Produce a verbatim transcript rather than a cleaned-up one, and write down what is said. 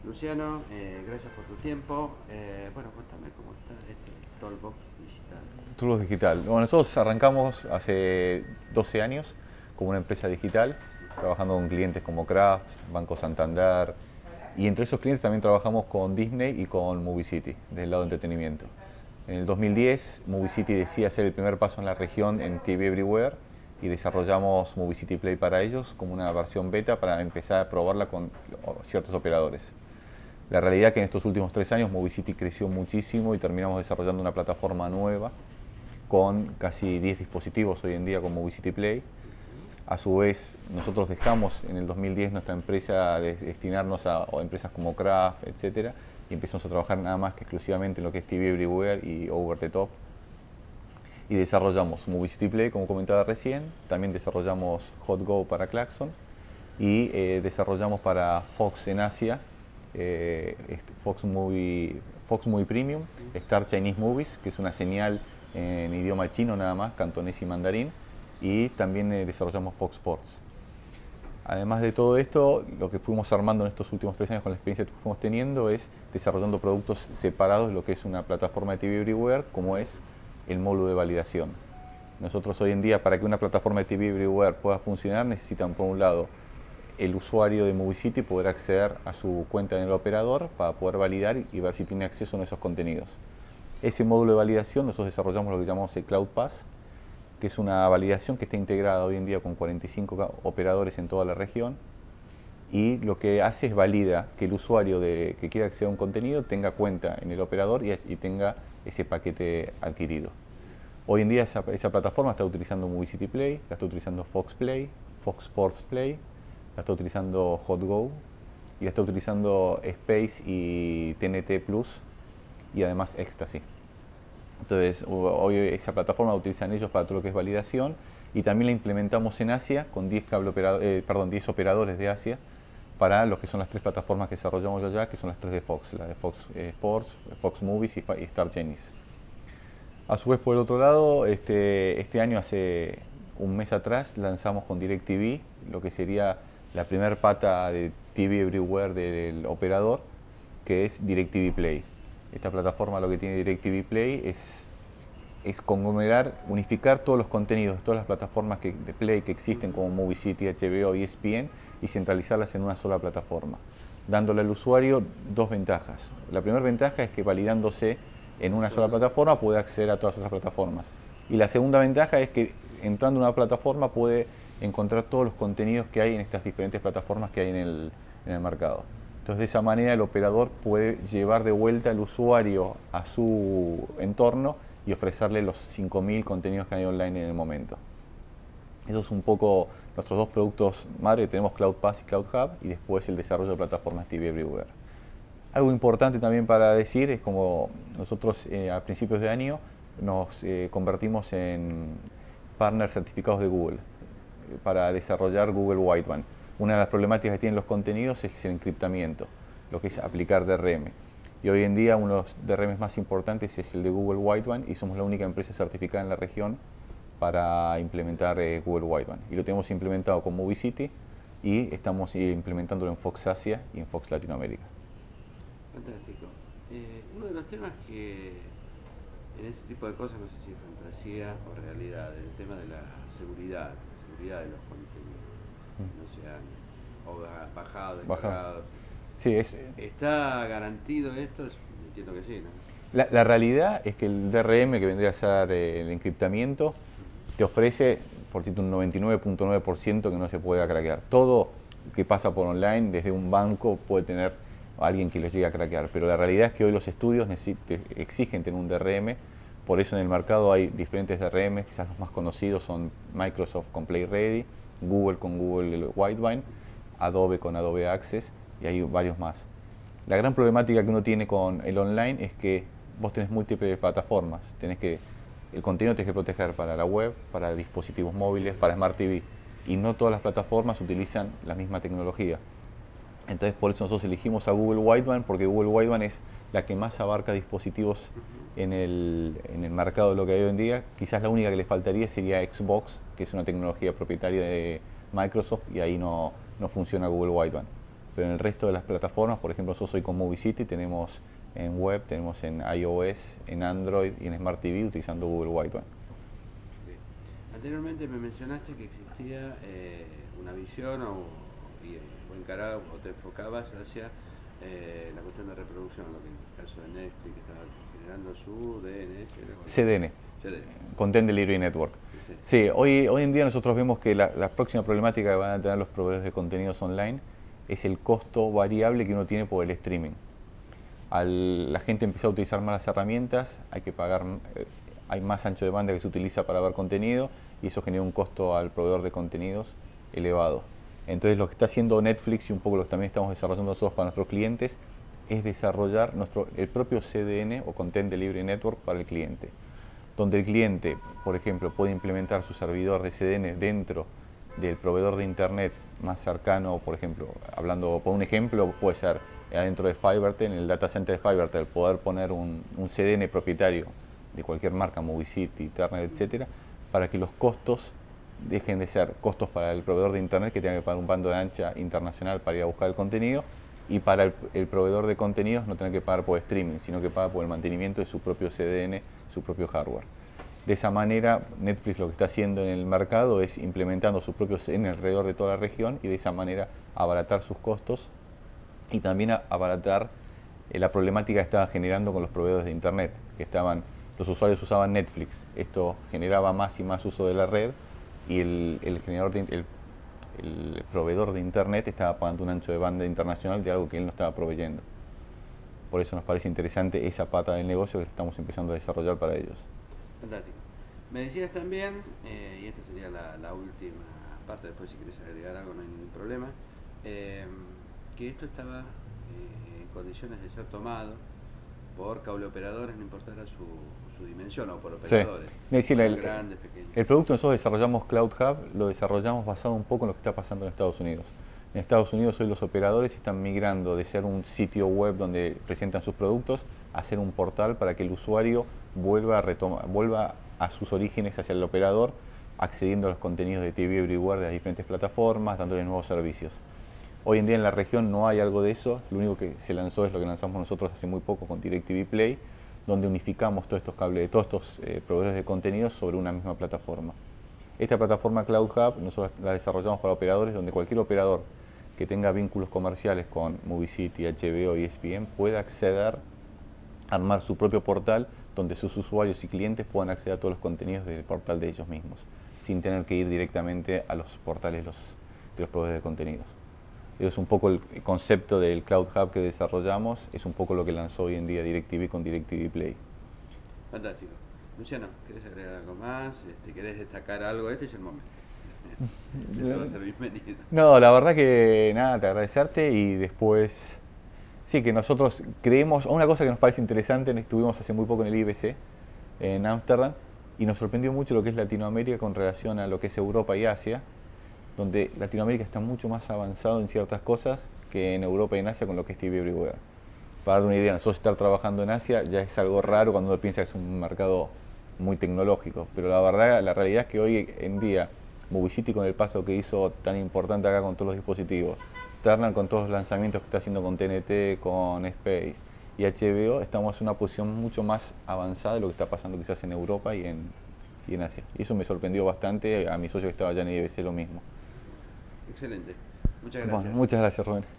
Luciano, eh, gracias por tu tiempo. Eh, bueno, cuéntame cómo está este Tollbox Digital. Toolbox Digital. Bueno, nosotros arrancamos hace doce años como una empresa digital, trabajando con clientes como Kraft, Banco Santander, y entre esos clientes también trabajamos con Disney y con Movie City, del lado de entretenimiento. En el dos mil diez, Movie City decía hacer el primer paso en la región en T V Everywhere y desarrollamos Movie City Play para ellos como una versión beta para empezar a probarla con ciertos operadores. La realidad es que en estos últimos tres años Movie City creció muchísimo y terminamos desarrollando una plataforma nueva con casi diez dispositivos hoy en día con Movie City Play. A su vez, nosotros dejamos en el dos mil diez nuestra empresa de destinarnos a, a empresas como Kraft, etcétera, y empezamos a trabajar nada más que exclusivamente en lo que es T V Everywhere y Over the Top. Y desarrollamos Movie City Play, como comentaba recién, también desarrollamos Hot Go para Claxon y eh, desarrollamos para Fox en Asia, eh, Fox Movie, Fox Movie Premium, Star Chinese Movies, que es una señal en idioma chino nada más, cantonés y mandarín, y también eh, desarrollamos Fox Sports. Además de todo esto, lo que fuimos armando en estos últimos tres años con la experiencia que fuimos teniendo es desarrollando productos separados de lo que es una plataforma de T V Everywhere, como es el módulo de validación. Nosotros hoy en día, para que una plataforma de T V Everywhere pueda funcionar, necesitan por un lado el usuario de Movie City poder acceder a su cuenta en el operador para poder validar y ver si tiene acceso a esos contenidos. Ese módulo de validación nosotros desarrollamos lo que llamamos el Cloud Pass, que es una validación que está integrada hoy en día con cuarenta y cinco operadores en toda la región, y lo que hace es valida que el usuario de, que quiera acceder a un contenido tenga cuenta en el operador y, y tenga ese paquete adquirido. Hoy en día esa, esa plataforma está utilizando Movie City Play, la está utilizando Fox Play, Fox Sports Play, la está utilizando Hot Go y la está utilizando Space y T N T Plus y además Ecstasy. Entonces, hoy esa plataforma la utilizan ellos para todo lo que es validación y también la implementamos en Asia con diez, cable operador, eh, perdón, diez operadores de Asia para lo que son las tres plataformas que desarrollamos allá, que son las tres de Fox, la de Fox eh, Sports, Fox Movies y, y Star Chinese. A su vez, por el otro lado, este, este año, hace un mes atrás, lanzamos con DirecTV lo que sería la primera pata de T V Everywhere del operador, que es DirecTV Play. Esta plataforma lo que tiene DirecTV Play es, es conglomerar, unificar todos los contenidos de todas las plataformas que, de Play que existen como Movie City, H B O y E S P N y centralizarlas en una sola plataforma, dándole al usuario dos ventajas. La primera ventaja es que validándose en una sola plataforma puede acceder a todas esas plataformas. Y la segunda ventaja es que entrando en una plataforma puede encontrar todos los contenidos que hay en estas diferentes plataformas que hay en el, en el mercado. Entonces, de esa manera el operador puede llevar de vuelta al usuario a su entorno y ofrecerle los cinco mil contenidos que hay online en el momento. Eso es un poco nuestros dos productos madre. Tenemos Cloud Pass y Cloud Hub y después el desarrollo de plataformas T V Everywhere. Algo importante también para decir es como nosotros eh, a principios de año nos eh, convertimos en partners certificados de Google eh, para desarrollar Google Wideband. Una de las problemáticas que tienen los contenidos es el encriptamiento, lo que es aplicar D R M. Y hoy en día uno de los D R Ms más importantes es el de Google Wideband y somos la única empresa certificada en la región para implementar eh, Google Wideband. Y lo tenemos implementado con Movie City y estamos eh, implementándolo en Fox Asia y en Fox Latinoamérica. Fantástico. Eh, uno de los temas que en este tipo de cosas, no sé si es fantasía o realidad, el tema de la seguridad, la seguridad de los contenidos, no sean o bajado, descargado. Sí, es, ¿Está garantido esto? Entiendo que sí, ¿no? la, la realidad es que el D R M, que vendría a ser eh, el encriptamiento, te ofrece por cierto un noventa y nueve punto nueve por ciento que no se puede craquear. Todo que pasa por online, desde un banco, puede tener alguien que lo llegue a craquear, pero la realidad es que hoy los estudios exigen tener un D R M, por eso en el mercado hay diferentes D R M, quizás los más conocidos son Microsoft con Play Ready, Google con Google Wideband, Adobe con Adobe Access y hay varios más. La gran problemática que uno tiene con el online es que vos tenés múltiples plataformas, tenés que, el contenido tenés que proteger para la web, para dispositivos móviles, para Smart T V, y no todas las plataformas utilizan la misma tecnología. Entonces por eso nosotros elegimos a Google Wideband, porque Google Wideband es la que más abarca dispositivos en el, en el mercado de lo que hay hoy en día. Quizás la única que le faltaría sería Xbox, que es una tecnología propietaria de Microsoft y ahí no, no funciona Google Wideband. pero en el resto de las plataformas, por ejemplo, yo soy con Movie City, tenemos en web, tenemos en iOS, en Android y en Smart T V utilizando Google Wideband. Sí. Anteriormente me mencionaste que existía eh, una visión o, y, o encarabas o te enfocabas hacia eh, la cuestión de reproducción, lo que en el caso de Netflix que estaba generando su D N S. C D N. C D N. Content Delivery Network. Sí, sí hoy, hoy en día nosotros vemos que la, la próxima problemática que van a tener los proveedores de contenidos online es el costo variable que uno tiene por el streaming. Al la gente empezó a utilizar más las herramientas, hay que pagar, eh, hay más ancho de banda que se utiliza para ver contenido y eso genera un costo al proveedor de contenidos elevado. Entonces lo que está haciendo Netflix y un poco lo que también estamos desarrollando nosotros para nuestros clientes es desarrollar nuestro, el propio C D N o Content Delivery Network para el cliente, donde el cliente, por ejemplo, puede implementar su servidor de C D N dentro del proveedor de internet más cercano, por ejemplo, hablando por un ejemplo, puede ser adentro de Fivertel, en el data center de Fivertel, poder poner un, un C D N propietario de cualquier marca, Movie City, Turner, etcétera, para que los costos dejen de ser costos para el proveedor de internet que tenga que pagar un bando de ancha internacional para ir a buscar el contenido y para el, el proveedor de contenidos no tener que pagar por streaming, sino que paga por el mantenimiento de su propio C D N, su propio hardware. De esa manera, Netflix lo que está haciendo en el mercado es implementando su propio C D N alrededor de toda la región y de esa manera abaratar sus costos y también abaratar eh, la problemática que estaba generando con los proveedores de internet, que estaban, los usuarios usaban Netflix, esto generaba más y más uso de la red y el, el, generador de, el, el proveedor de internet estaba pagando un ancho de banda internacional de algo que él no estaba proveyendo. Por eso nos parece interesante esa pata del negocio que estamos empezando a desarrollar para ellos. Fantástico. Me decías también, eh, y esta sería la, la última parte, después si querés agregar algo no hay ningún problema, eh, que esto estaba eh, en condiciones de ser tomado por cable operadores, no importara su, su dimensión, o por operadores, sí. decir, el, grandes, pequeños. El producto nosotros desarrollamos Cloud Hub, lo desarrollamos basado un poco en lo que está pasando en Estados Unidos. En Estados Unidos hoy los operadores están migrando de ser un sitio web donde presentan sus productos a ser un portal para que el usuario vuelva a, retomar, vuelva a sus orígenes hacia el operador, accediendo a los contenidos de T V Everywhere de las diferentes plataformas, dándole nuevos servicios. Hoy en día en la región no hay algo de eso, lo único que se lanzó es lo que lanzamos nosotros hace muy poco con DirecTV Play, donde unificamos todos estos cables, todos estos eh, proveedores de contenidos sobre una misma plataforma. Esta plataforma Cloud Hub nosotros la desarrollamos para operadores donde cualquier operador que tenga vínculos comerciales con Movie City, H B O y E S P N pueda acceder, armar su propio portal donde sus usuarios y clientes puedan acceder a todos los contenidos del portal de ellos mismos, sin tener que ir directamente a los portales los, de los proveedores de contenidos. Eso es un poco el concepto del Cloud Hub que desarrollamos, es un poco lo que lanzó hoy en día DirecTV con DirecTV Play. Fantástico. Luciano, ¿querés agregar algo más? Este, ¿Querés destacar algo? Este es el momento. Eso va a ser bienvenido. No, la verdad que nada, te agradecerte y después, sí, que nosotros creemos, una cosa que nos parece interesante, estuvimos hace muy poco en el I B C, en Ámsterdam, y nos sorprendió mucho lo que es Latinoamérica con relación a lo que es Europa y Asia, donde Latinoamérica está mucho más avanzado en ciertas cosas que en Europa y en Asia con lo que es T V Everywhere. Para dar una idea, nosotros estar trabajando en Asia ya es algo raro cuando uno piensa que es un mercado muy tecnológico, pero la verdad, la realidad es que hoy en día Movie City con el paso que hizo tan importante acá con todos los dispositivos, Turner con todos los lanzamientos que está haciendo con T N T, con Space y H B O, estamos en una posición mucho más avanzada de lo que está pasando quizás en Europa y en, y en Asia. Y eso me sorprendió bastante, a mi socio que estaba allá en I B C lo mismo. Excelente. Muchas gracias. Bueno, muchas gracias, Rubén.